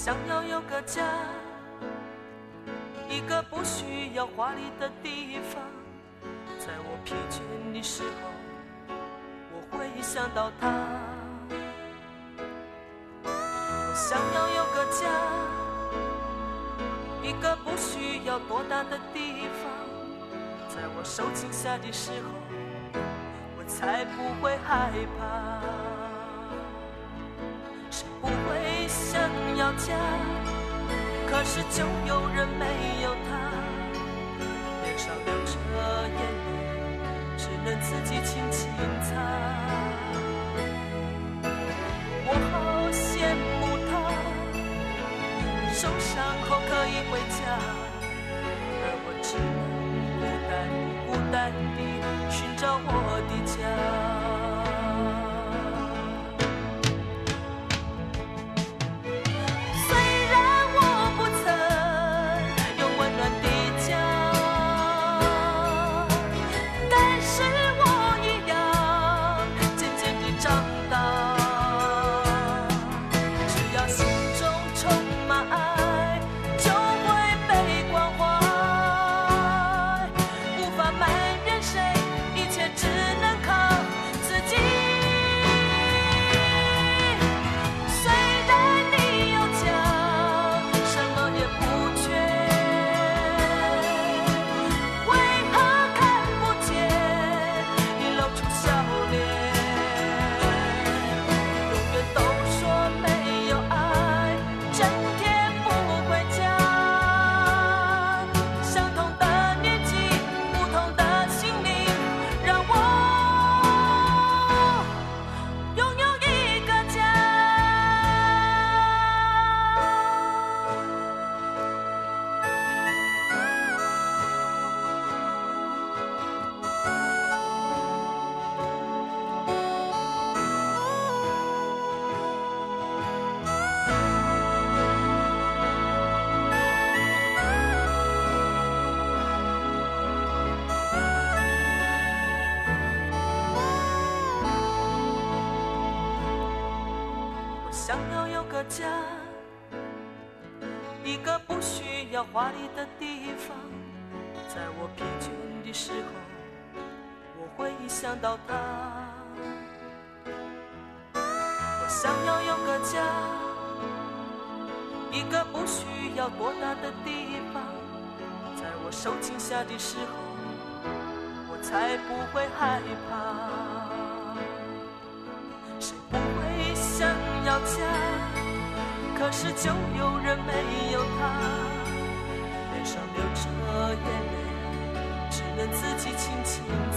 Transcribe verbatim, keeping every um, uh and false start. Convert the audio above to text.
想要有个家，一个不需要华丽的地方，在我疲倦的时候，我会想到它。我想要有个家，一个不需要多大的地方，在我受惊吓的时候，我才不会害怕。谁不会想要家？可是就有人没有它，脸上流着眼泪，只能自己轻轻擦。我好羡慕他，受伤后可以回家，而我只能孤单地、孤单地寻找我的家。想要有个家，一个不需要华丽的地方，在我疲倦的时候，我会想到它。我想要有个家，一个不需要多大的地方，在我受惊吓的时候，我才不会害怕。谁不会想要家？可是就有人没有他，脸上流着眼泪，只能自己轻轻